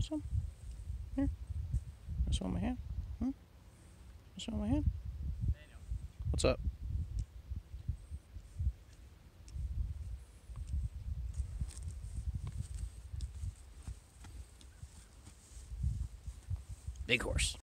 some? Here. Want some on my hand? Want some on my hand? What's up? Big horse.